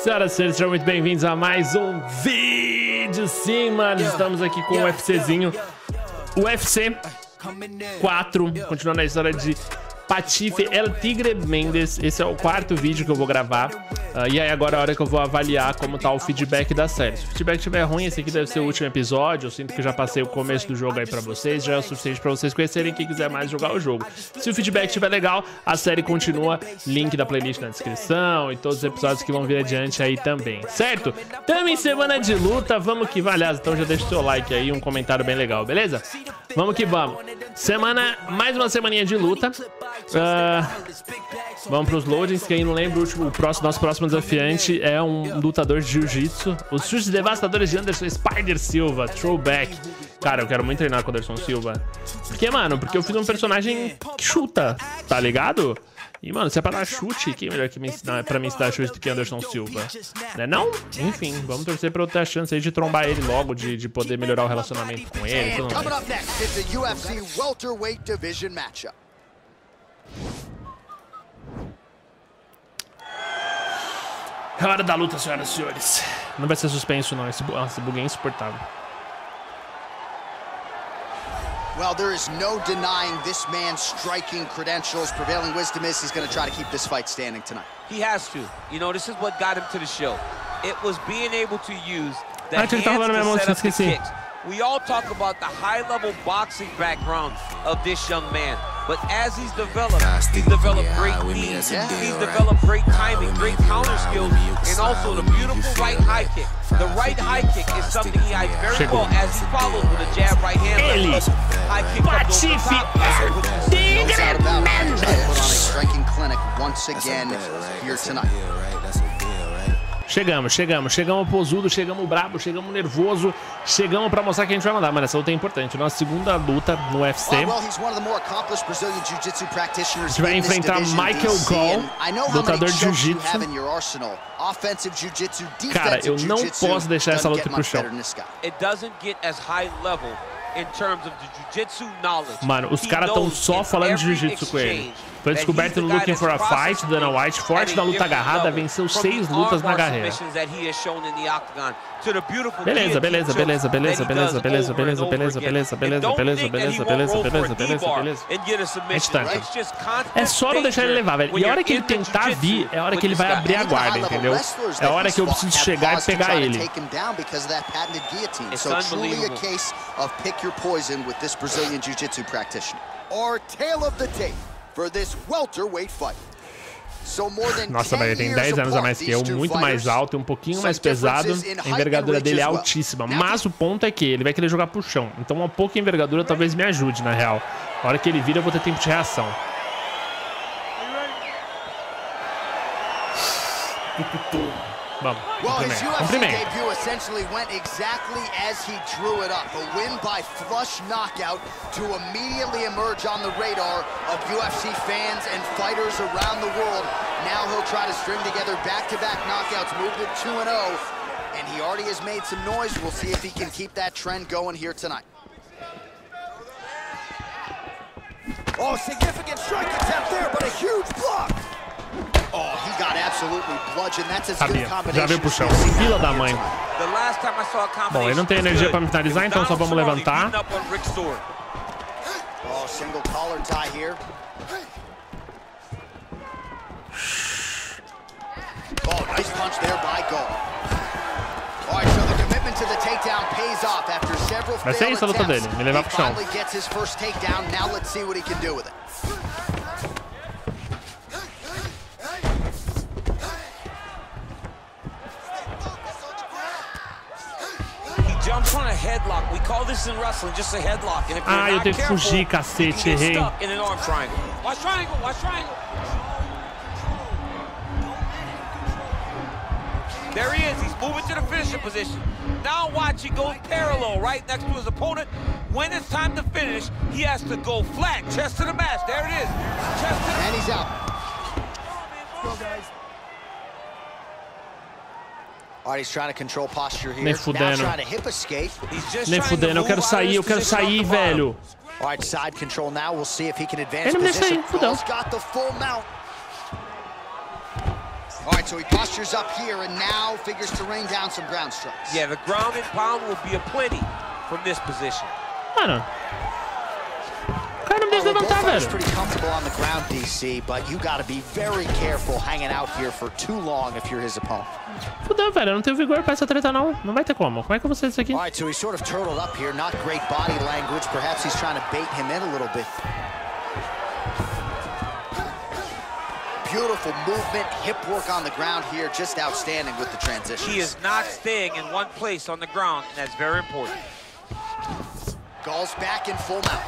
senhoras e senhores, sejam muito bem-vindos a mais um vídeo. Sim, mano, estamos aqui com o UFCzinho. UFC 4, continuando a história de Patife El Tigre Mendes. Esse é o quarto vídeo que eu vou gravar. E aí agora é a hora que eu vou avaliar como tá o feedback da série. Se o feedback estiver ruim, esse aqui deve ser o último episódio. Eu sinto que já passei o começo do jogo aí pra vocês. Já é o suficiente pra vocês conhecerem quem quiser mais jogar o jogo. Se o feedback estiver legal, a série continua. Link da playlist na descrição e todos os episódios que vão vir adiante aí também, certo? Tamo em semana de luta, vamos que vai. Aliás, então já deixa o seu like aí, um comentário bem legal, beleza? Vamos que vamos. Mais uma semaninha de luta. Vamos pros loadings. Quem não lembra, nosso próximo desafiante é um lutador de jiu-jitsu. Os chutes devastadores de Anderson Spider Silva, throwback. Cara, eu quero muito treinar com o Anderson Silva. Porque eu fiz um personagem que chuta, tá ligado? E, mano, se é pra dar chute, quem é melhor que me ensinar, pra me ensinar chute do que Anderson Silva? Né não? Enfim, vamos torcer pra eu ter a chance aí de trombar ele logo, de poder melhorar o relacionamento com ele e tudo mais. É hora da luta, senhoras e senhores. Não vai ser suspenso, não. Esse bug é insuportável. Well, there is no denying this man's striking credentials. Prevailing wisdom is he's going to try to keep this fight standing tonight. He has to. You know, this is what got him to the show. It was being able to use the hands to set up the kicks. We all talk about the high-level boxing background of this young man. But as he's developed great knees, he's developed great timing, great counter skills, and also the beautiful right high kick. The right high kick is something he hides very well as he follows with a jab right hand. High kick Patife El Tigre Mendes. Put on a striking clinic once again here tonight. Chegamos posudo, chegamos brabo, chegamos nervoso, chegamos pra mostrar que a gente vai mandar, mas essa luta é importante. Nossa segunda luta no UFC. A gente vai enfrentar Michael Gall, lutador de jiu-jitsu. Cara, eu não posso deixar essa luta pro chão. Mano, os caras estão só falando de jiu-jitsu com ele. Foi descoberto no Looking for a Fight, Dana White, forte na luta agarrada, venceu 6 lutas na carreira. Beleza. A gente tanca. É só não deixar ele levar, velho. E a hora que ele tentar vir, é a hora que ele vai abrir a guarda, entendeu? É a hora que eu preciso chegar e pegar ele. Nossa, mas ele tem 10 anos a mais que eu, muito mais alto e um pouquinho mais pesado. A envergadura dele é altíssima, mas o ponto é que ele vai querer jogar pro chão. Então uma pouca envergadura talvez me ajude, na real. A hora que ele vira eu vou ter tempo de reação. Vamos, cumprimento. Debut essentially went exactly as he drew it up. A win by flush knockout to immediately emerge on the radar of UFC fans and fighters around the world. Now he'll try to string together back-to-back knockouts, move to 2-0, and he already has made some noise. We'll see if he can keep that trend going here tonight. Oh, significant strike attempt there, but a huge block. Oh, he got absolutely bludgeoned. That's a good combination. Já veio pro chão. Fila da mãe. Bom, ele não tem energia pra me finalizar, então só vamos levantar. Oh, single collar tie here. Oh, nice punch there by Gall. All right, so the commitment to the takedown pays off after several failed attempts. Vai ser isso a luta dele, me levar pro chão. He finally gets his first takedown. Now let's see what he can do with it. Jumps on a headlock. We call this in wrestling just a headlock. And if you're eu tenho que fugir, cacete, errei. In an arm triangle. Watch triangle, watch triangle. There he is. He's moving to the finishing position. Now watch, he goes parallel right next to his opponent. When it's time to finish, he has to go flat, chest to the mat. There it is. Chest to the and he's out. Go, guys. Nem fudendo. Eu quero sair, velho. Ele não me deixa sair, fudeu. right, so he postures up here and now figures to rain down some ground strikes. Yeah, the ground and pound will be aplenty from this position. Mano. O cara não deixa levantar, velho. Pretty comfortable on the ground, DC, but you got to be very careful hanging out here for too long if you're his opponent. Fudeu, velho. Eu não tenho vigor pra essa treta, não. Não vai ter como. Como é que eu vou fazer isso aqui? All right, so he's sort of turtled up here. Not great body language. Perhaps he's trying to bait him in a little bit. Beautiful movement, hip work on the ground here. Just outstanding with the transitions. He is not staying in one place on the ground, and that's very important. Gall's back in full mount.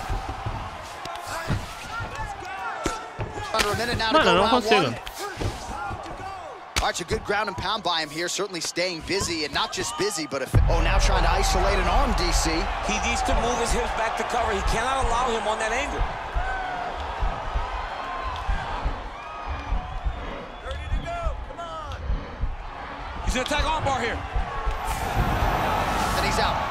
Under a minute now to go round one. All right, it's a good ground and pound by him here, certainly staying busy, and not just busy, but now trying to isolate an arm, DC. He needs to move his hips back to cover. He cannot allow him on that angle. Ready to go, come on. He's gonna attack arm bar here. And he's out.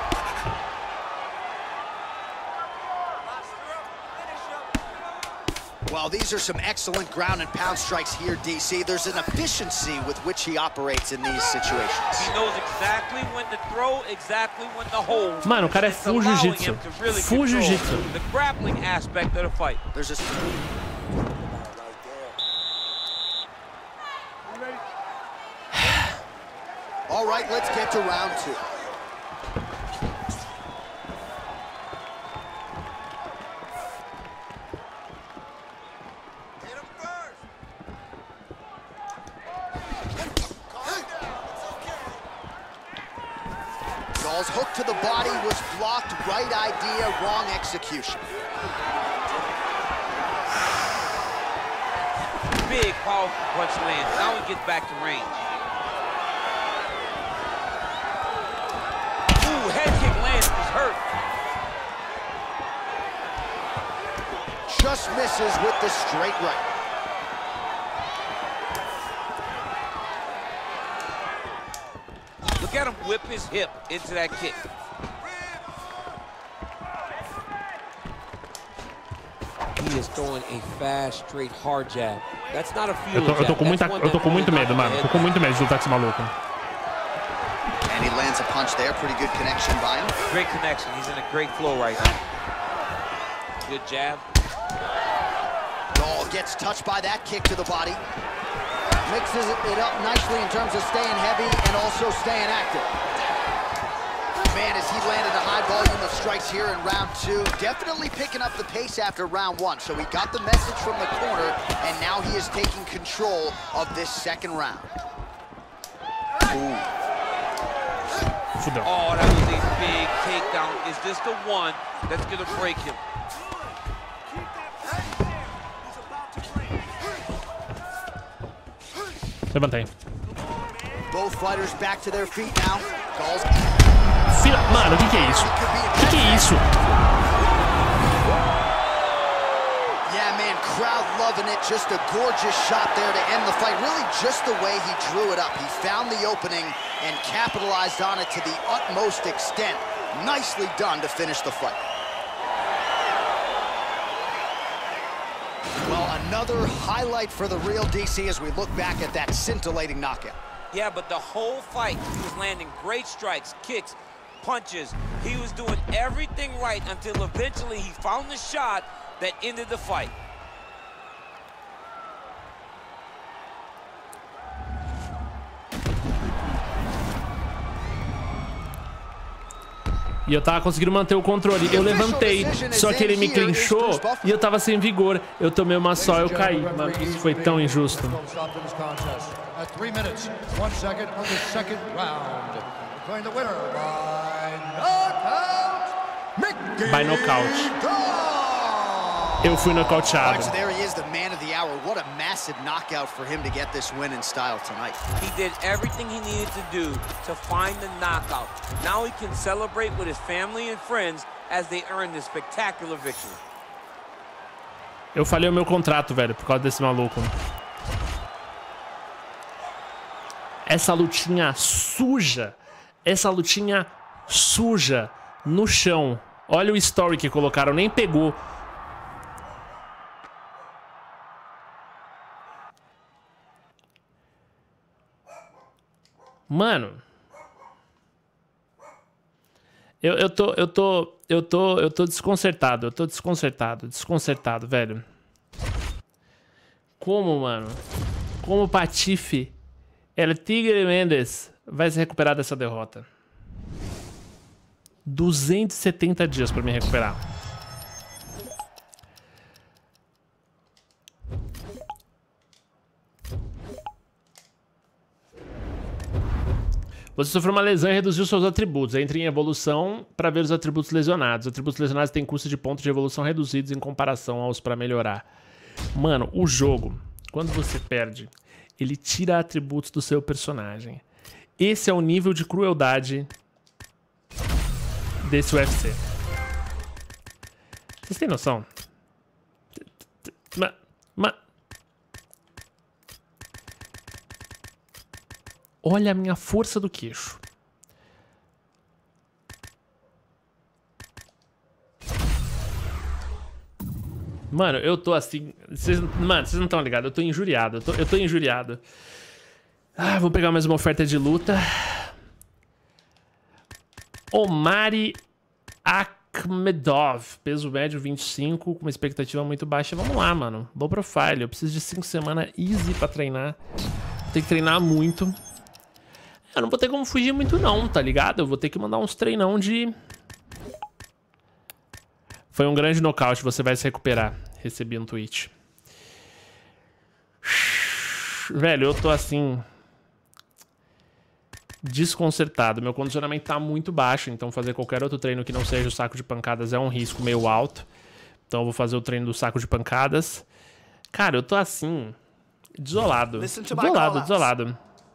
Well, these are some excellent ground and pound strikes here, DC. There's an efficiency with which he operates in these situations. He knows exactly when to throw, exactly when to hold. Mano, o cara é full jiu-jitsu. Full jiu-jitsu. The grappling aspect of the fight. There's a... All right, let's get to round two. Gall's hook to the body was blocked. Right idea, wrong execution. Big, powerful punch lands. Now he gets back to range. Ooh, head kick lands. He's hurt. Just misses with the straight right. Look at him whip his hip into that kick. He is throwing a fast, straight, hard jab. That's not a field jab. Eu tô com muito medo, mano. Tô com muito medo de lutar com esse maluco. And he lands a punch there. Pretty good connection by him. Great connection. He's in a great flow right now. Good jab. Gall gets touched by that kick to the body. Mixes it up nicely in terms of staying heavy and also staying active. Man, as he landed a high volume of strikes here in round two, definitely picking up the pace after round one. So he got the message from the corner, and now he is taking control of this second round. Ooh. Oh, that was a big takedown. Is this the one that's going to break him? Levantei. Both fighters back to their feet now. Gall's... Mano, o que é isso? O que é isso? Yeah, man, crowd loving it. Just a gorgeous shot there to end the fight. Really just the way he drew it up. He found the opening and capitalized on it to the utmost extent. Nicely done to finish the fight. Well, another highlight for the real DC as we look back at that scintillating knockout. Yeah, but the whole fight, he was landing great strikes, kicks, punches. He was doing everything right until eventually he found the shot that ended the fight. E eu tava conseguindo manter o controle. Eu levantei, só que ele me clinchou e eu tava sem vigor. Eu tomei uma só, eu caí. Mano, isso foi tão injusto. By knockout. Eu fui nocauteado. There he is, the man of the hour. What a massive knockout for him to get this win in style tonight. He did everything he needed to do to find the knockout. Now he can celebrate with his family and friends as they earn this spectacular victory. Eu falhei o meu contrato, velho, por causa desse maluco. Essa lutinha suja. Essa lutinha suja no chão. Olha o story que colocaram, nem pegou. Mano. Eu tô desconcertado. Eu tô desconcertado, velho. Como, mano? Como o Patife El Tigre Mendes vai se recuperar dessa derrota? 270 dias pra me recuperar. Você sofreu uma lesão e reduziu seus atributos. Entre em evolução para ver os atributos lesionados. Os atributos lesionados têm custo de pontos de evolução reduzidos em comparação aos para melhorar. Mano, o jogo, quando você perde, ele tira atributos do seu personagem. Esse é o nível de crueldade desse UFC. Vocês têm noção? Olha a minha força do queixo. Mano, eu tô assim... Mano, vocês não estão ligados. Eu tô injuriado. Eu tô injuriado. Ah, vou pegar mais uma oferta de luta. Omari Akhmedov. Peso médio 25, com uma expectativa muito baixa. Vamos lá, mano. Low profile. Eu preciso de 5 semanas easy pra treinar. Vou ter que treinar muito. Eu não vou ter como fugir muito não, tá ligado? Eu vou ter que mandar uns treinão de... Foi um grande nocaute, você vai se recuperar. Recebi um tweet. Velho, eu tô assim... desconcertado. Meu condicionamento tá muito baixo, então fazer qualquer outro treino que não seja o saco de pancadas é um risco meio alto. Então eu vou fazer o treino do saco de pancadas. Cara, eu tô assim... desolado. Desolado.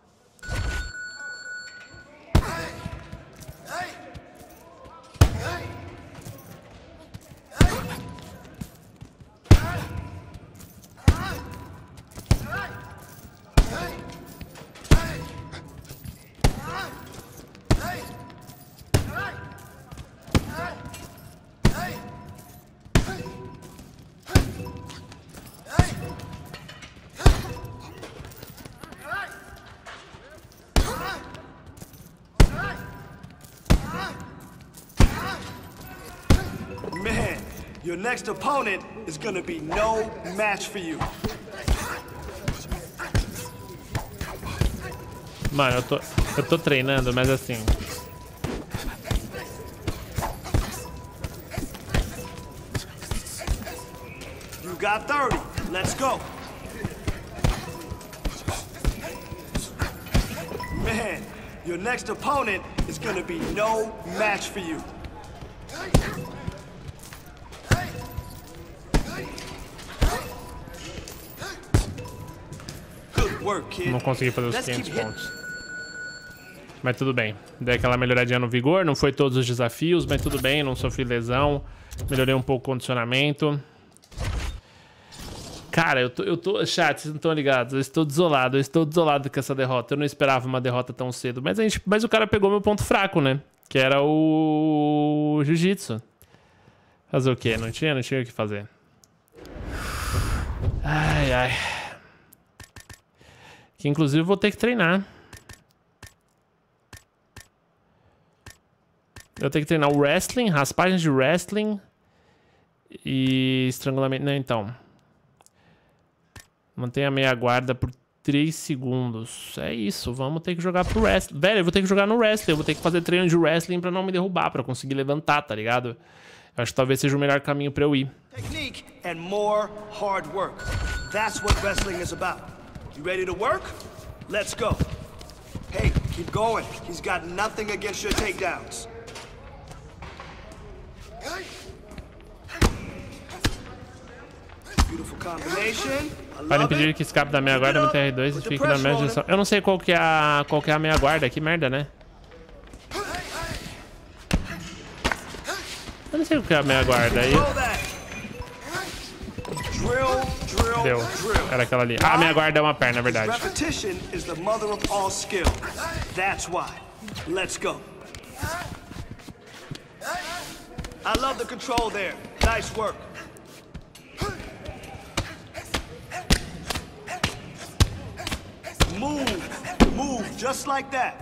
Your next opponent is gonna be no match for you. Mano, eu tô treinando, mas assim... You got 30. Let's go. Man, your next opponent is gonna be no match for you. Não consegui fazer os 500 pontos. Mas tudo bem. Dei aquela melhoradinha no vigor. Não foi todos os desafios, mas tudo bem. Não sofri lesão. Melhorei um pouco o condicionamento. Cara, eu tô... Chat, vocês não estão ligados. Eu estou desolado. Eu estou desolado com essa derrota. Eu não esperava uma derrota tão cedo. Mas o cara pegou meu ponto fraco, né? Que era o... Jiu-Jitsu. Fazer o quê? Não tinha o que fazer. Ai, ai. Que inclusive eu vou ter que treinar. Eu tenho que treinar o wrestling, raspagens de wrestling e estrangulamento. Não, então. Mantenha a meia guarda por 3 segundos. É isso, vamos ter que jogar pro wrestling. Velho, eu vou ter que jogar no wrestling. Eu vou ter que fazer treino de wrestling pra não me derrubar, pra conseguir levantar, tá ligado? Eu acho que talvez seja o melhor caminho pra eu ir. Technique and more hard work. That's what wrestling is about. You ready to work? Let's go. Hey, keep going. He's got nothing against your takedowns. Beautiful combination. Para impedir que escape da meia guarda, mantém R2 e fique na mesma direção. Eu não sei qual que é a meia guarda. Que merda, né? Eu não sei o que é a meia guarda aí. Deu. Era aquela ali. Ah, a meia guarda é uma perna, é verdade. Repetition is the mother of all skill. That's why. Let's go. I love the control there. Nice work. Move Just like that.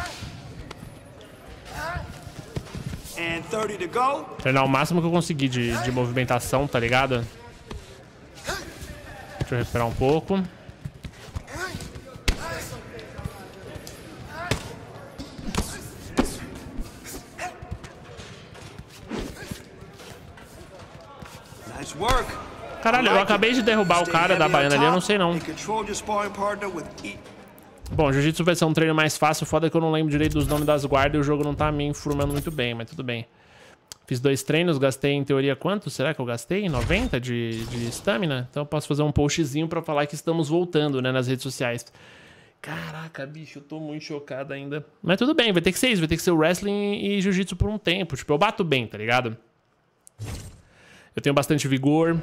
And 30 to go. Treinar o máximo que eu conseguir de movimentação, tá ligado? Deixa eu recuperar um pouco. Nice work. Caralho, eu acabei de derrubar o cara da baiana ali, eu não sei não. Bom, jiu-jitsu vai ser um treino mais fácil, foda que eu não lembro direito dos nomes das guardas e o jogo não tá me informando muito bem, mas tudo bem. Fiz 2 treinos, gastei em teoria quanto? Será que eu gastei? 90 de estamina? Então eu posso fazer um postzinho pra falar que estamos voltando, né, nas redes sociais. Caraca, bicho, eu tô muito chocado ainda. Mas tudo bem, vai ter que ser isso, vai ter que ser o wrestling e jiu-jitsu por um tempo. Tipo, eu bato bem, tá ligado? Eu tenho bastante vigor.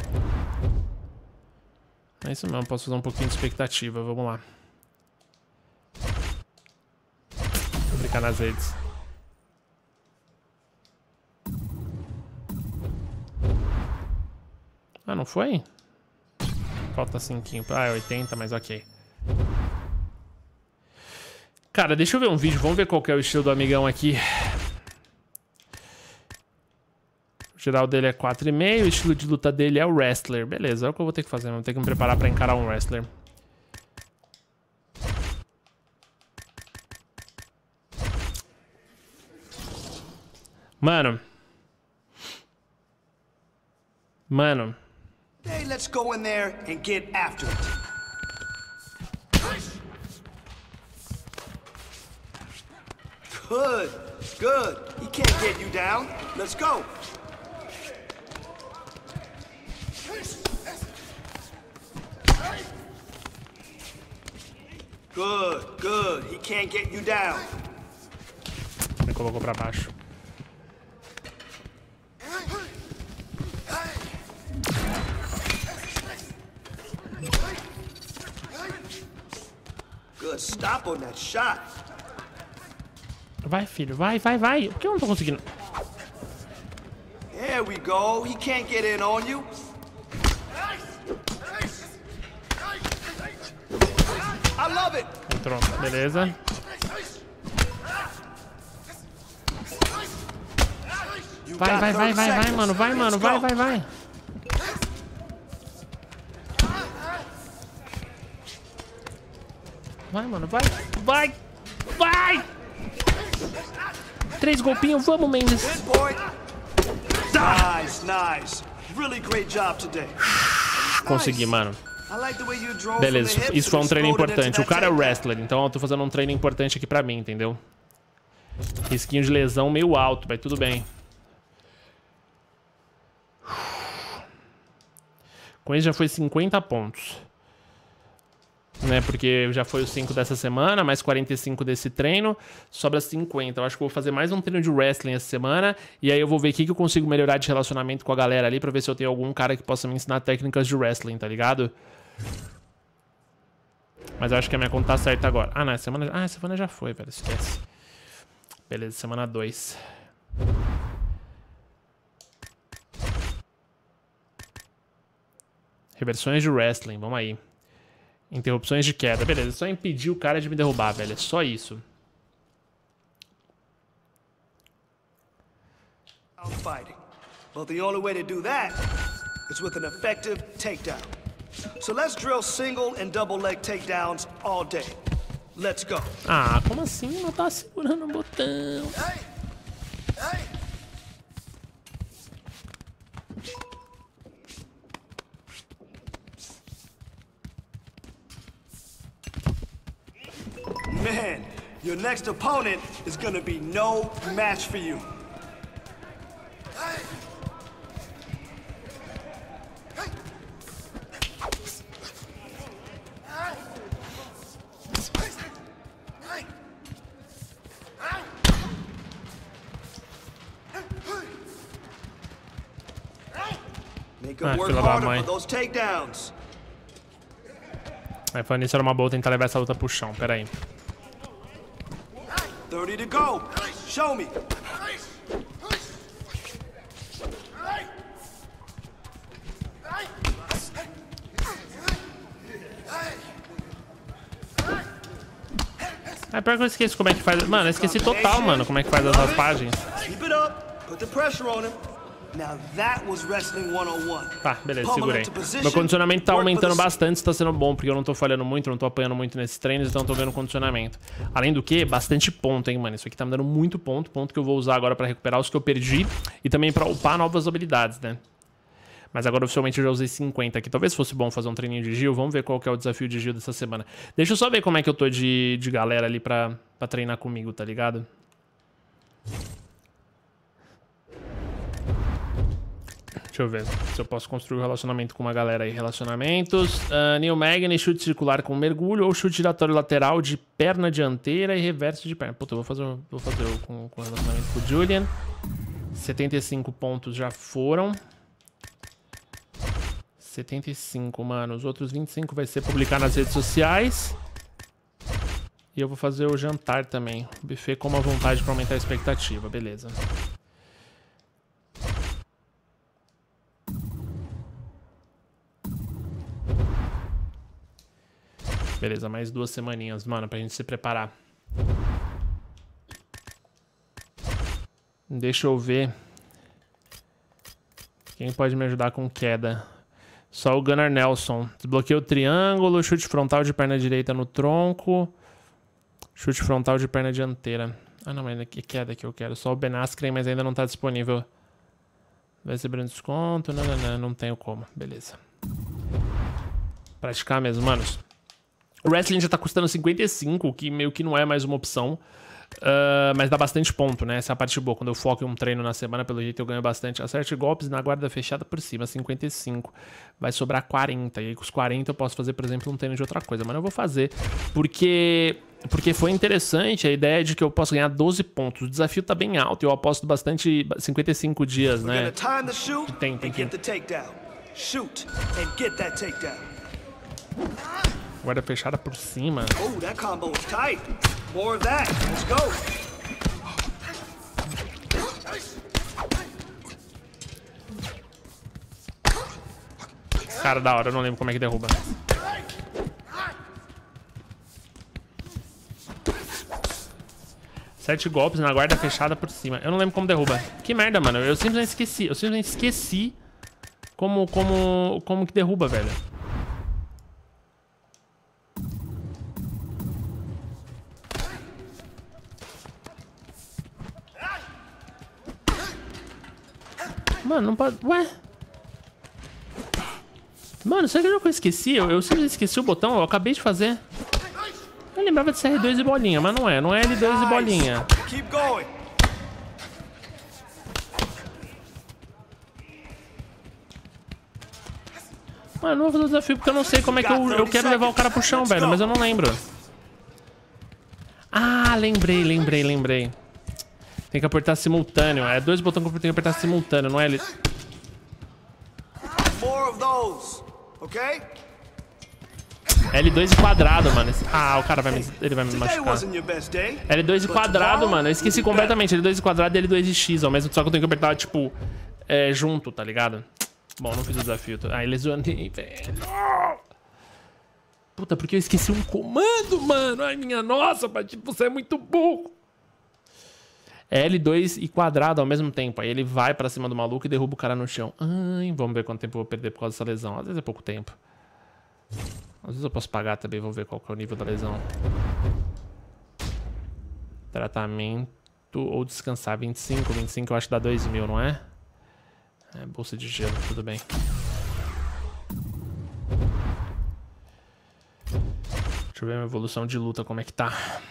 É isso mesmo, posso fazer um pouquinho de expectativa, vamos lá. Vou clicar nas redes. Ah, não foi? Falta 5. Ah, é 80, mas ok. Cara, deixa eu ver um vídeo. Vamos ver qual que é o estilo do amigão aqui. O geral dele é 4,5. O estilo de luta dele é o wrestler. Beleza, é o que eu vou ter que fazer. Vou ter que me preparar pra encarar um wrestler. Mano. Hey, let's go in there and get after it. Good, good. He can't get you down. Let's go. Good, good. He can't get you down. Me colocou pra baixo. Good stop on that shot. Vai, filho, vai. Por que eu não tô conseguindo? There we go. He can't get in on you. I love it. Entrou, beleza. Vai, mano, vai. Vai, mano, vai! 3 golpinhos, vamos, Mendes! Nice. Really great job today. Consegui, mano. Beleza, isso foi um treino importante. O cara é o wrestler, então eu tô fazendo um treino importante aqui pra mim, entendeu? Risquinho de lesão meio alto, mas tudo bem. Com isso já foi 50 pontos. Né, porque já foi os 5 dessa semana, mais 45 desse treino, sobra 50. Eu acho que eu vou fazer mais um treino de wrestling essa semana, e aí eu vou ver o que eu consigo melhorar de relacionamento com a galera ali, pra ver se eu tenho algum cara que possa me ensinar técnicas de wrestling, tá ligado? Mas eu acho que a minha conta tá certa agora. Ah, não, essa semana já foi, velho, esquece. Beleza, semana 2. Reversões de wrestling, vamos aí. Interrupções de queda. Beleza, é só impedir o cara de me derrubar, velho. É só isso. Fighting. Well, the only way to do that is with an effective takedown. So let's drill single and double leg takedowns all day. Let's go. Ah, como assim? Não tá segurando o botão. Man, your next opponent is gonna be no match for you. Make him work harder for those takedowns. Aí, falando nisso, era uma boa tentar levar essa luta pro chão. Pera aí. 30 to go. Show me. É pior que eu esqueço como é que faz. Mano, eu esqueci total, mano, como é que faz as raspagens. Keep it up. Put the pressure on him. Now that was wrestling 101. Tá, beleza, segurei. Meu condicionamento tá aumentando bastante, isso tá sendo bom, porque eu não tô falhando muito, não tô apanhando muito nesses treinos, então tô vendo condicionamento. Além do que, bastante ponto, hein, mano. Isso aqui tá me dando muito ponto, ponto que eu vou usar agora pra recuperar os que eu perdi e também pra upar novas habilidades, né? Mas agora oficialmente eu já usei 50 aqui. Talvez fosse bom fazer um treininho de Gil. Vamos ver qual que é o desafio de Gil dessa semana. Deixa eu só ver como é que eu tô de galera ali pra treinar comigo, tá ligado? Deixa eu ver se eu posso construir um relacionamento com uma galera aí. Relacionamentos. Neil Magny, chute circular com mergulho ou chute giratório lateral de perna dianteira e reverso de perna. Puta, eu vou fazer com relacionamento com o Julian. 75 pontos já foram. 75, mano. Os outros 25 vai ser publicar nas redes sociais. E eu vou fazer o jantar também. O buffet com uma vontade pra aumentar a expectativa. Beleza. Beleza, mais 2 semaninhas, mano, pra gente se preparar. Deixa eu ver. Quem pode me ajudar com queda? Só o Gunnar Nelson. Desbloqueia o triângulo, chute frontal de perna direita no tronco. Chute frontal de perna dianteira. Ah, não, mas que queda que eu quero. Só o Ben Askren, mas ainda não tá disponível. Vai ser um desconto? Não tenho como. Beleza. Praticar mesmo, manos. O wrestling já tá custando 55, o que meio que não é mais uma opção. Mas dá bastante ponto, né? Essa é a parte boa. Quando eu foco em um treino na semana, pelo jeito eu ganho bastante. Acerte golpes na guarda fechada por cima, 55. Vai sobrar 40. E aí com os 40 eu posso fazer, por exemplo, um treino de outra coisa. Mas não vou fazer, porque foi interessante a ideia de que eu posso ganhar 12 pontos. O desafio tá bem alto e eu aposto bastante 55 dias, né? Tem que... Guarda fechada por cima. Oh, that combo is tight. More of that. Let's go. Cara, da hora, eu não lembro como é que derruba. Sete golpes na guarda fechada por cima. Eu não lembro como derruba. Que merda, mano. Eu simplesmente esqueci. Eu simplesmente esqueci como que derruba, velho. Mano, não pode... Ué? Mano, será que eu esqueci? Eu simplesmente esqueci o botão, eu acabei de fazer. Eu lembrava de ser R2 e bolinha, mas não é. Não é L2 e bolinha. Mano, não vou fazer o desafio porque eu não sei como é que eu quero levar o cara pro chão, velho. Mas eu não lembro. Ah, lembrei. Tem que apertar simultâneo. É 2 botões que eu tenho que apertar simultâneo, não é ele? L2 e quadrado, mano. Ah, o cara vai me machucar. L2 e quadrado, mano. Eu esqueci completamente. L2 e quadrado e L2 e X ao mesmo tempo. Só que eu tenho que apertar, tipo, junto, tá ligado? Bom, não fiz o desafio. Ah, lesionei, velho. Puta, porque eu esqueci um comando, mano. Ai, minha nossa, tipo, você é muito burro. L2 e quadrado ao mesmo tempo. Aí ele vai pra cima do maluco e derruba o cara no chão. Ai, vamos ver quanto tempo eu vou perder por causa dessa lesão. Às vezes é pouco tempo. Às vezes eu posso pagar também. Vou ver qual que é o nível da lesão. Tratamento ou descansar. 25 eu acho que dá 2.000, não é? É, bolsa de gelo, tudo bem. Deixa eu ver minha evolução de luta, como é que tá.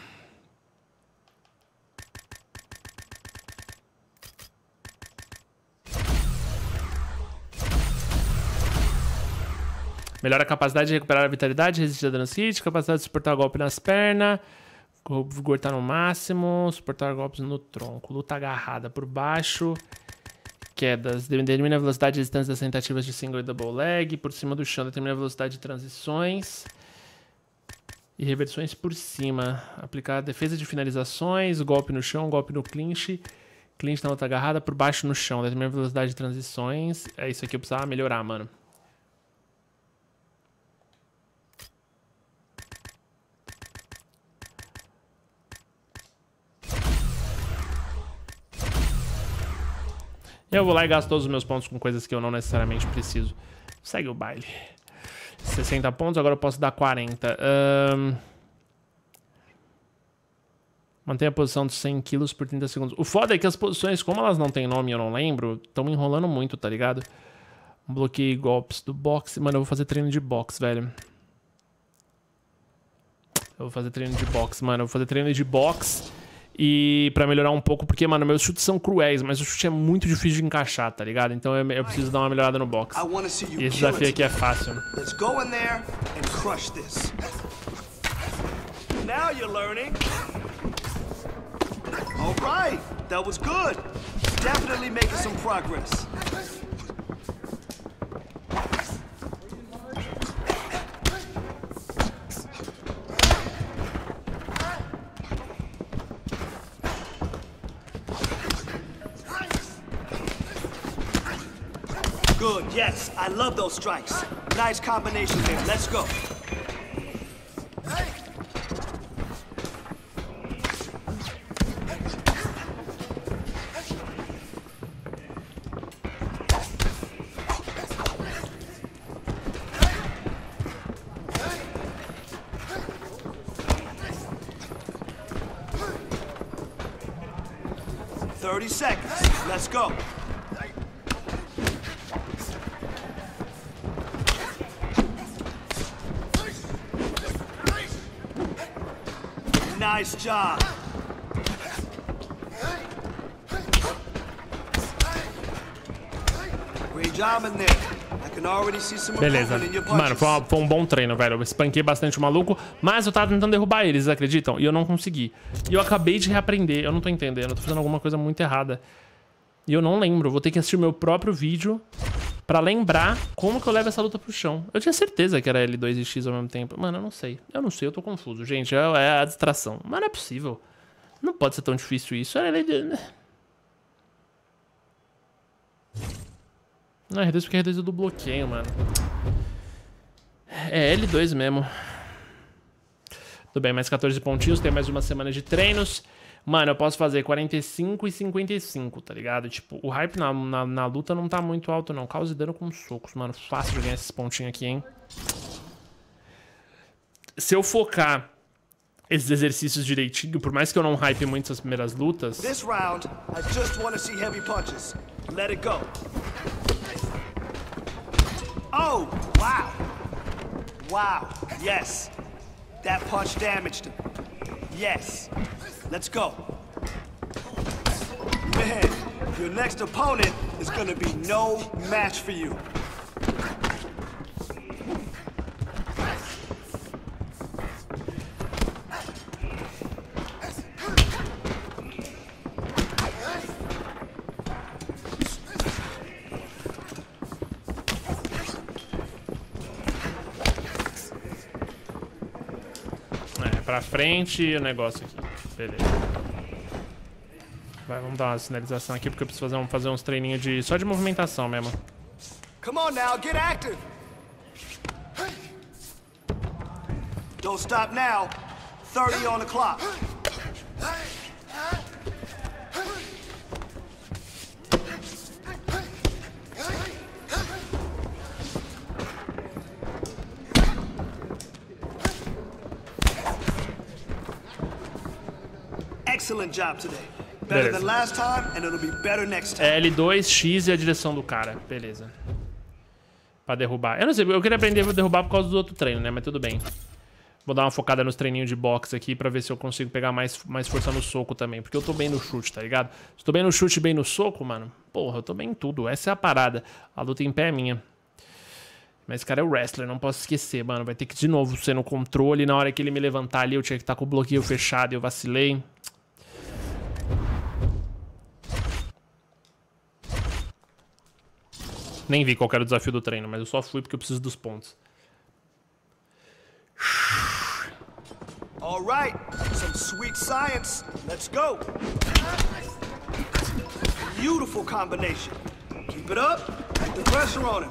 Melhora a capacidade de recuperar a vitalidade, resistir a danos críticos, capacidade de suportar golpe nas pernas, o vigor tá no máximo, suportar golpes no tronco, luta agarrada por baixo, quedas, determina a velocidade e distância das tentativas de single e double leg, por cima do chão, determina a velocidade de transições e reversões por cima, aplicar defesa de finalizações, golpe no chão, golpe no clinch na luta agarrada, por baixo no chão, determina a velocidade de transições, é isso aqui eu precisava melhorar, mano. Eu vou lá e gasto todos os meus pontos com coisas que eu não necessariamente preciso. Segue o baile. 60 pontos, agora eu posso dar 40. Mantenha a posição de 100 quilos por 30 segundos. O foda é que as posições, como elas não têm nome e eu não lembro, estão me enrolando muito, tá ligado? Bloqueei golpes do boxe. Mano, eu vou fazer treino de boxe, velho. Eu vou fazer treino de boxe, mano. Eu vou fazer treino de boxe e pra melhorar um pouco, porque, mano, meus chutes são cruéis, mas o chute é muito difícil de encaixar, tá ligado? Então eu preciso dar uma melhorada no boxe. E esse desafio aqui é fácil. Let's go in there and crush this. Now you're learning. All right, that was good. Definitely making some progress. Good, yes, I love those strikes. Nice combination there, let's go. Seconds. Let's go. Nice job. Great job in there. I can already see some improvement in your punches. Mano, foi um bom treino, velho. Eu espanquei bastante o maluco, mas eu tava tentando derrubar eles, acreditam? E eu não consegui. E eu acabei de reaprender. Eu não tô entendendo. Eu tô fazendo alguma coisa muito errada. E eu não lembro. Eu vou ter que assistir o meu próprio vídeo pra lembrar como que eu levo essa luta pro chão. Eu tinha certeza que era L2 e X ao mesmo tempo. Mano, eu não sei. Eu não sei, eu tô confuso, gente. É a distração. Mas não é possível. Não pode ser tão difícil isso. Não, R2 porque R2 é do bloqueio, mano. É L2 mesmo. Tudo bem, mais 14 pontinhos. Tem mais uma semana de treinos. Mano, eu posso fazer 45 e 55, tá ligado? Tipo, o hype na luta não tá muito alto, não. Causa e dano com socos, mano. Fácil de ganhar esses pontinhos aqui, hein? Se eu focar esses exercícios direitinho, por mais que eu não hype muito essas primeiras lutas... This round, I just want to see heavy punches. Let it go. Oh, wow. Wow, yes. That punch damaged him. Yes. Let's go. Man, your next opponent is gonna be no match for you. Pra frente e o negócio aqui. Beleza. Vai, vamos dar uma sinalização aqui porque eu preciso fazer uns treininhos só de movimentação mesmo. Come on now, get active. Don't stop now. 30 on the clock. Excellent job today. Better than last time and it'll be better next time. L2, X e a direção do cara. Beleza. Pra derrubar. Eu não sei, eu queria aprender a derrubar por causa do outro treino, né? Mas tudo bem. Vou dar uma focada nos treininhos de boxe aqui pra ver se eu consigo pegar mais força no soco também. Porque eu tô bem no chute, tá ligado? Se tô bem no chute e bem no soco, mano, porra, eu tô bem em tudo. Essa é a parada. A luta em pé é minha. Mas esse cara é o wrestler, não posso esquecer, mano. Vai ter que de novo ser no controle. Na hora que ele me levantar ali, eu tinha que estar com o bloqueio fechado e eu vacilei. Nem vi qual era o desafio do treino, mas eu só fui porque eu preciso dos pontos. All right, some sweet science. Let's go. Beautiful combination. Keep it up. Put the pressure on him.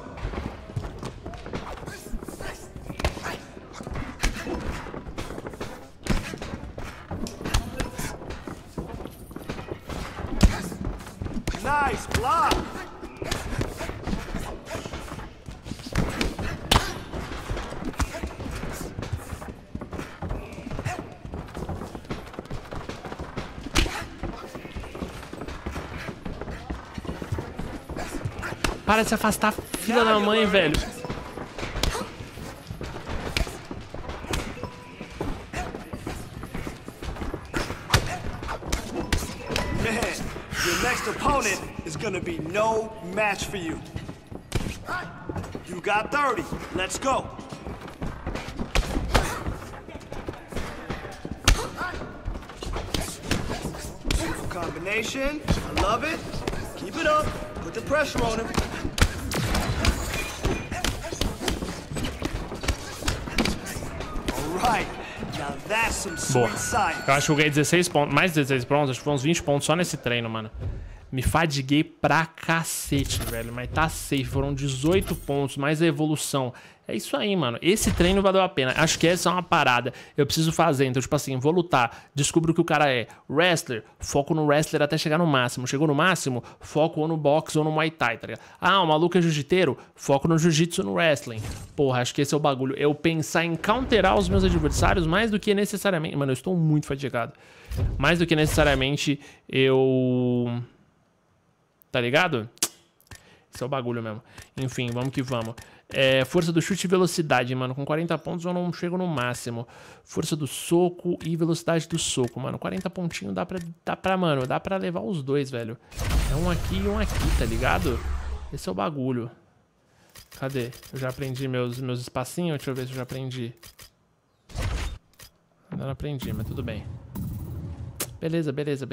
Nice block. Para de se afastar, filha da mãe, velho. Your next opponent is gonna be no match for you. You got 30. Let's go. Beautiful combination. I love it. Keep it up. Put the pressure on him. All right. Now that's some sweet science. Eu acho que eu ganhei 16 pontos, mais 16 pontos, acho que foi uns 20 pontos só nesse treino, mano. Me fadiguei pra cacete, velho, mas tá safe, foram 18 pontos, mais a evolução. É isso aí, mano, esse treino valeu a pena, acho que essa é uma parada, eu preciso fazer, então tipo assim, vou lutar, descubro que o cara é wrestler, foco no wrestler até chegar no máximo, chegou no máximo, foco ou no boxe ou no Muay Thai, tá ligado? Ah, o maluco é jiu-jiteiro, foco no jiu-jitsu no wrestling. Porra, acho que esse é o bagulho, eu pensar em counterar os meus adversários mais do que necessariamente, mano, eu estou muito fatigado, mais do que necessariamente eu... Tá ligado? Esse é o bagulho mesmo. Enfim, vamos que vamos. Força do chute e velocidade, mano. Com 40 pontos eu não chego no máximo. Força do soco e velocidade do soco, mano. 40 pontinhos dá pra levar os dois, velho. É um aqui e um aqui, tá ligado? Esse é o bagulho. Cadê? Eu já aprendi meus espacinhos. Deixa eu ver se eu já aprendi. Ainda não aprendi, mas tudo bem. Beleza.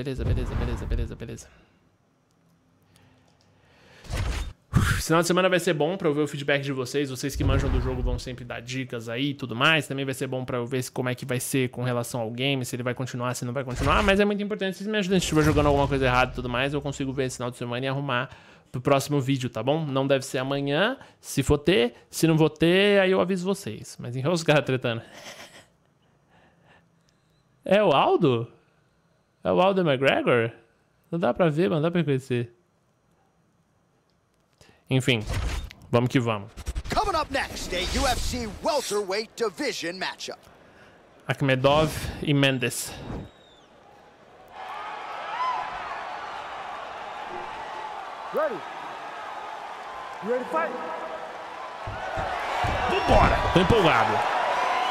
Final de semana vai ser bom pra eu ver o feedback de vocês. Vocês que manjam do jogo vão sempre dar dicas aí e tudo mais. Também vai ser bom pra eu ver como é que vai ser com relação ao game, se ele vai continuar, se não vai continuar. Mas é muito importante, se vocês me ajudem, se estiver jogando alguma coisa errada e tudo mais, eu consigo ver esse final de semana e arrumar pro próximo vídeo, tá bom? Não deve ser amanhã, se for ter. Se não vou ter, aí eu aviso vocês. Mas em os caras tretando. É o Aldo? É o Aldo McGregor? Não dá pra ver, mas não dá pra conhecer. Enfim, vamos que vamos. Coming up next, a UFC welterweight division matchup. Akhmedov e Mendes. Ready? You ready to fight? Vambora! Tô empolgado.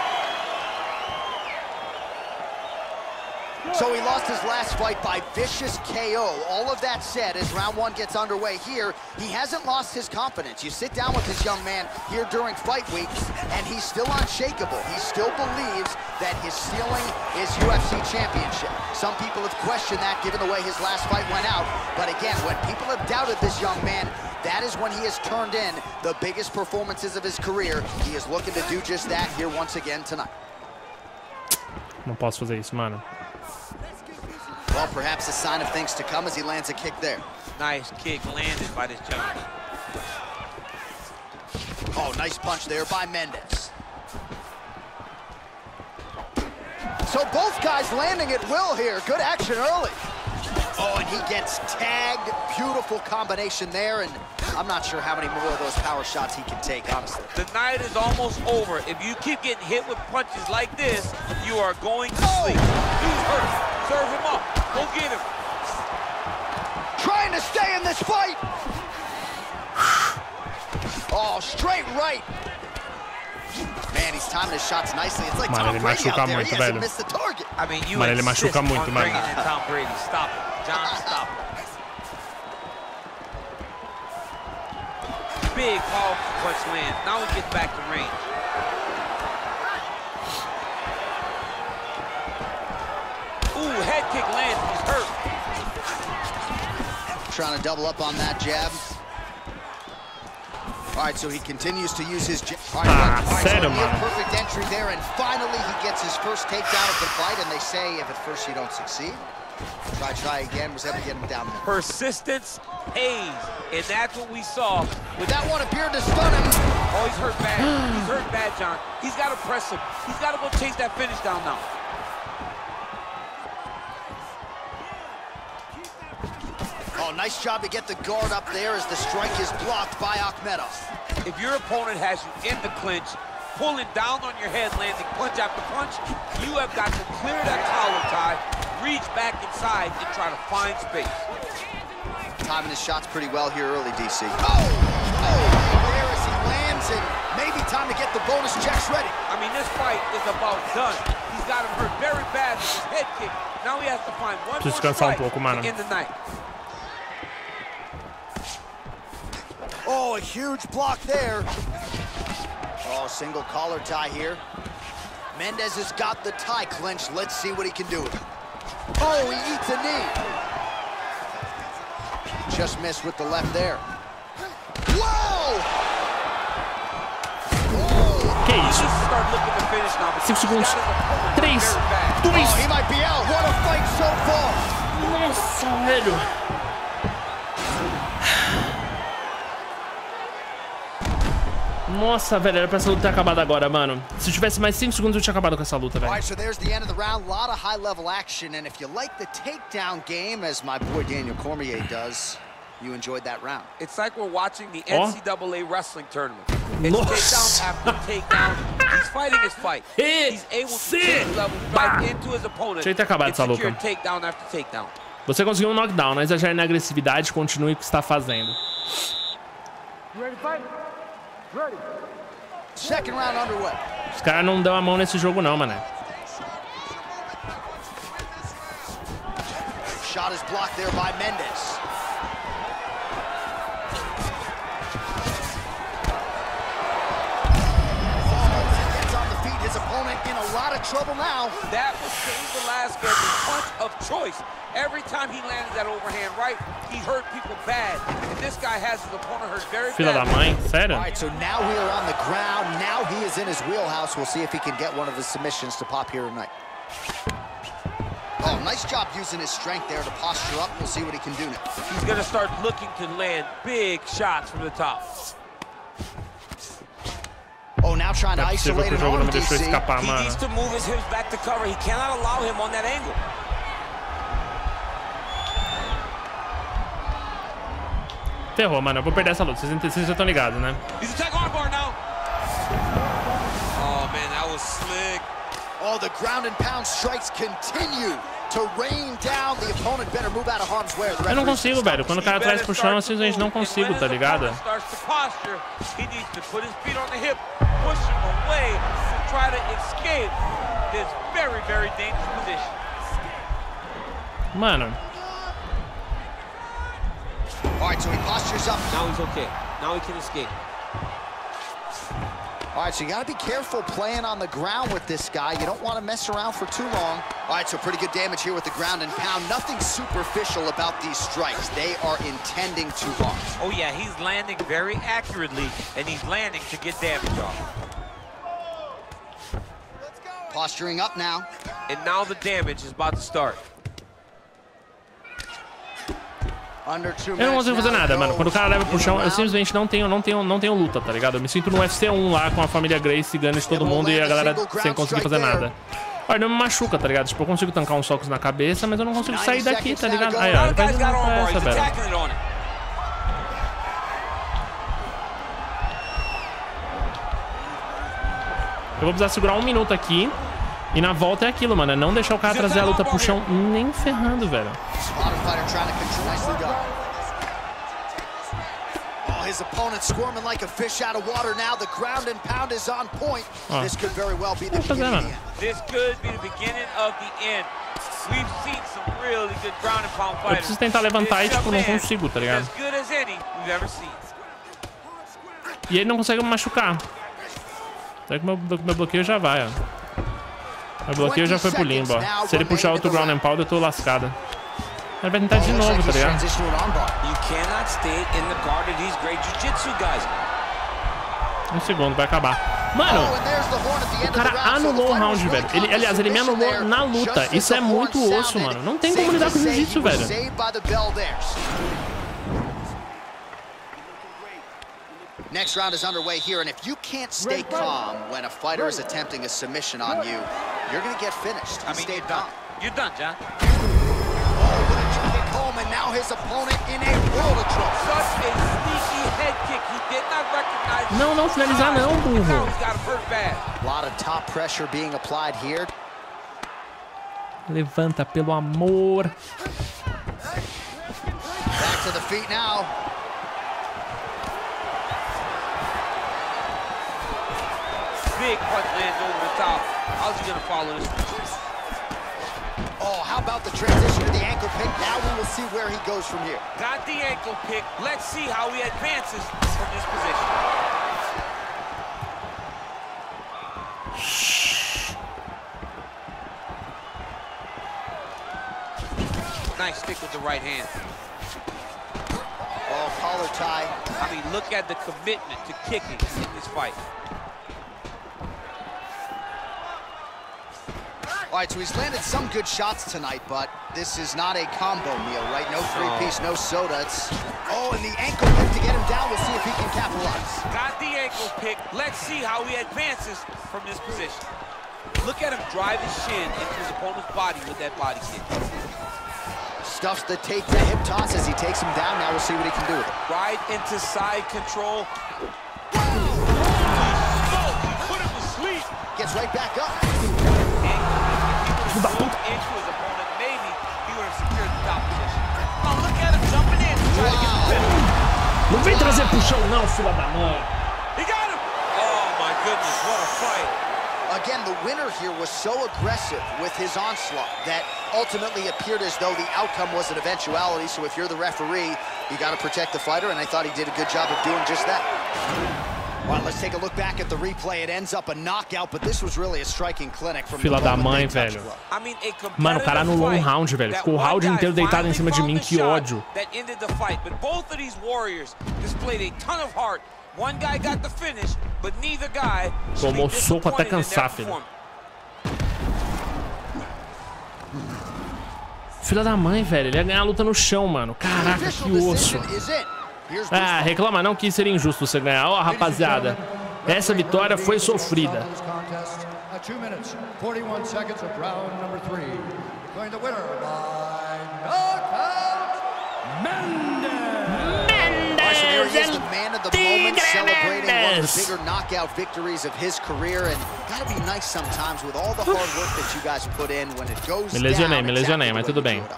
So he lost his last fight by vicious KO. All of that said, as round one gets underway here, he hasn't lost his confidence. You sit down with this young man here during fight weeks, and he's still unshakable. He still believes that his ceiling is UFC championship. Some people have questioned that given the way his last fight went out. But again, when people have doubted this young man, that is when he has turned in the biggest performances of his career. He is looking to do just that here once again tonight. Não posso fazer isso, mano. Well, perhaps a sign of things to come as he lands a kick there. Nice kick landed by this gentleman. Oh, nice punch there by Mendes. So both guys landing at will here. Good action early. Oh, and he gets tagged. Beautiful combination there, and I'm not sure how many more of those power shots he can take, honestly. The night is almost over. If you keep getting hit with punches like this, you are going to sleep. He's hurt. Serve him up. Go get him. Trying to stay in this fight. Oh, straight right. Man, he's timing his shots nicely. It's like Tom Brady out there. He hasn't missed the target. I mean, you insist on bringing in Tom Brady. Stop it. John, stop it. Big, powerful punch land. Now he gets back to range. Ooh, head kick lands. He's hurt. Trying to double up on that jab. All right, so he continues to use his jab. All right, so a perfect entry there, and finally he gets his first takedown of the fight, and they say if at first you don't succeed, try again, was able to get him down there. Persistence pays, and that's what we saw. With that one appeared to stun him. Oh, he's hurt bad. He's hurt bad, John. He's got to press him. He's got to go chase that finish down now. Oh, Oh, nice job to get the guard up there as the strike is blocked by Akhmedov. If your opponent has you in the clinch, pulling down on your head, landing punch after punch, you have got to clear that collar tie, reach back inside, and try to find space. Timing his shots pretty well here early, DC. There as he lands, and maybe time to get the bonus checks ready. I mean, this fight is about done. He's got him hurt very bad with his head kick. Now he has to find one more strike to end the night. Oh, a huge block there. Oh, single collar tie here. Mendes has got the tie clinch. Let's see what he can do with it. Oh, he eats a knee. Just missed with the left there. Whoa! Que isso? 5 segundos. 3, 2. Oh, he might be out. What a fight so far. Nossa, velho. Nossa, velho, era pra essa luta ter acabado agora, mano. Se tivesse mais 5 segundos, eu tinha acabado com essa luta, velho. All right, so there's the end of the round. A lot of high-level action, and if you like the takedown game, as my boy Daniel Cormier does, you enjoyed that round. It's like we're watching the NCAA wrestling tournament. It's takedown after takedown. He's fighting his fight. He's able to take level right into his opponent. Tinha que ter acabado essa luta. Takedown after takedown. Você conseguiu um knockdown, não exagere na agressividade, continue o que está fazendo. You ready to fight? Ready. Second round underway. Os caras não dão a mão nesse jogo não, mané. Shot is blocked there by Mendes. Gets on the feet. His opponent in a lot of trouble now. That was Cain Velasquez's punch of choice. Every time he landed that overhand right, he hurt people bad. And this guy has his opponent hurt very Filha da mãe, sério? All right, so now we are on the ground. Now he is in his wheelhouse. We'll see if he can get one of his submissions to pop here tonight. Oh, nice job using his strength there to posture up. We'll see what he can do now. He's going to start looking to land big shots from the top. Oh, now trying to isolate an arm, DC. He needs to move his hips back to cover. He cannot allow him on that angle. Ferrou, mano. Eu vou perder essa luta. Vocês já estão ligados, né? He's attack armbar now. Oh, man, that was slick. Oh, the ground and pound strikes continue to rain down. The opponent better move out of harm's way. Eu não consigo, velho. Quando o cara traz pro chão, eu simplesmente não consigo, tá ligado? Mano. All right, so he postures up. Now he's okay. Now he can escape. All right, so you got to be careful playing on the ground with this guy. You don't want to mess around for too long. All right, so pretty good damage here with the ground and pound. Nothing superficial about these strikes. They are intending to harm. Oh, yeah, he's landing very accurately, and he's landing to get damage off. Posturing up now. And now the damage is about to start. Eu não consigo fazer nada, mano. Quando o cara leva pro chão, eu simplesmente não tenho luta, tá ligado? Eu me sinto no UFC 1 lá com a família Grace ganhando de todo mundo e a galera sem conseguir fazer nada. Olha, não me machuca, tá ligado? Tipo, eu consigo tancar uns socos na cabeça, mas eu não consigo sair daqui, tá ligado? Aí, ó, ele vai pra essa, velho. Eu vou precisar segurar 1 minuto aqui. E na volta é aquilo, mano. É não deixar o cara trazer a luta pro chão nem ferrando, velho. His opponent squirming like a fish out of water now. The ground and pound is on point. This could very well be the beginning of the end. This could be the beginning of the end. We've seen some really good ground and pound fighters. Eu preciso tentar levantar e, tipo, não consigo, tá ligado? As good as any we've ever seen. E ele não consegue me machucar. Será que meu bloqueio já vai, ó. Meu bloqueio já foi pro limbo, ó. Se ele puxar outro ground and pound, eu tô lascada. Ele vai tentar de novo, tá ligado? Um segundo, vai acabar. Mano, o cara anulou o round, velho. Aliás, ele me anulou na luta. Isso é muito osso, mano. Não tem como lidar com jiu-jitsu, velho. Next round is underway here, and if you can't stay calm when a fighter is attempting a submission on you, you're gonna get finished. I mean, you're done. You're done, John. and now his opponent in a world of trouble. Such a sneaky head kick. He did not recognize. Não finalizar não, burro. He's got him hurt bad. A lot of top pressure being applied here. Levanta, pelo amor. Back to the feet now. Big punch lands over the top. How's he gonna follow this? Oh, how about the transition to the ankle pick? Now we will see where he goes from here. Got the ankle pick. Let's see how he advances from this position. Nice stick with the right hand. Oh, collar tie. I mean, look at the commitment to kicking in this fight. All right, so he's landed some good shots tonight, but this is not a combo meal, right? No three-piece, no soda. It's... Oh, and the ankle pick to get him down. We'll see if he can capitalize. Got the ankle pick. Let's see how he advances from this position. Look at him drive his shin into his opponent's body with that body kick. Stuffs the tape to hip toss as he takes him down. Now we'll see what he can do with it. Right into side control. Oh, he put him to sleep. Gets right back up. Into his opponent, maybe he would have secured the top position. Oh, look at him jumping in to try to get the finish. Não vem trazer pro chão não, filha da mãe. He got him. Oh my goodness, what a fight. Again, the winner here was so aggressive with his onslaught that ultimately appeared as though the outcome was an eventuality. So if you're the referee, you got to protect the fighter, and I thought he did a good job of doing just that. All right, let's take a look back at the replay. It ends up a knockout, but this was really a striking clinic from Filha da mãe, velho. Mano, o cara anulou um round, velho. Ficou o round inteiro deitado em cima de mim. Que ódio. That ended the fight, but both of these warriors displayed a ton of heart. One guy got the finish, but neither guy tomou soco até cansar, filho. Filha da mãe, velho. Ele ia ganhar a luta no chão, mano. Caraca, que osso. Ah, reclama não que isso seria injusto você ganhar. Ó, rapaziada, essa vitória foi sofrida. Me lesionei, mas tudo bem.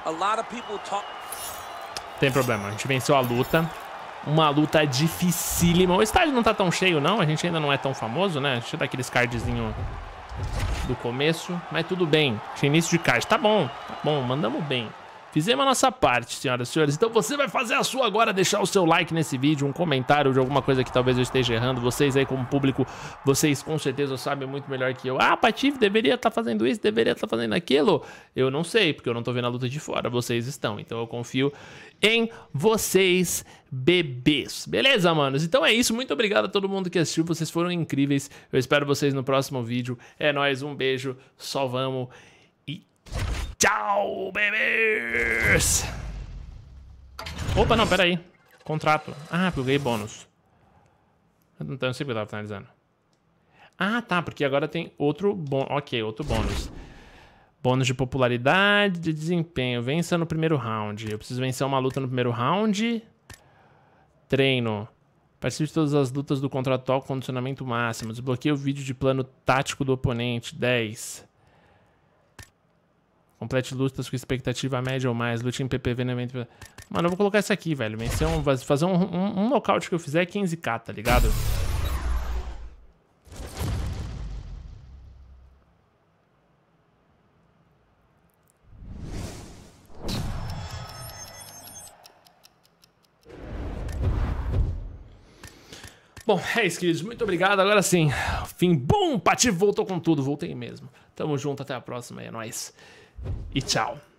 Tem problema, a gente venceu a luta. Uma luta dificílima. O estádio não tá tão cheio, não. A gente ainda não é tão famoso, né? Deixa eu dar aqueles cardzinho do começo. Mas tudo bem. Tinha início de card. Tá bom, mandamos bem. Fizemos a nossa parte, senhoras e senhores. Então você vai fazer a sua agora, deixar o seu like nesse vídeo, um comentário de alguma coisa que talvez eu esteja errando. Vocês aí como público, vocês com certeza sabem muito melhor que eu. Ah, Patife deveria estar fazendo isso, deveria estar fazendo aquilo. Eu não sei, porque eu não tô vendo a luta de fora. Vocês estão, então eu confio em vocês, bebês. Beleza, manos? Então é isso. Muito obrigado a todo mundo que assistiu. Vocês foram incríveis. Eu espero vocês no próximo vídeo. É nóis, um beijo. Só vamos. Tchau, bebês! Opa, não, pera aí. Contrato. Ah, porque eu ganhei bônus. Então eu não sei porque eu tava finalizando. Ah, tá, porque agora tem outro bônus. Ok, outro bônus. Bônus de popularidade, de desempenho. Vença no primeiro round. Eu preciso vencer uma luta no primeiro round. Treino. Participe de todas as lutas do contrato atual com condicionamento máximo. Desbloqueie o vídeo de plano tático do oponente. 10. Complete lutas com expectativa média ou mais. Lute em PPV no evento. Mano, eu vou colocar isso aqui, velho. Vencer fazer um nocaute que eu fizer é 15k, tá ligado? Bom, é isso, queridos. Muito obrigado. Agora sim, fim. Bum! Patife voltou com tudo. Voltei mesmo. Tamo junto. Até a próxima. É nóis. E tchau.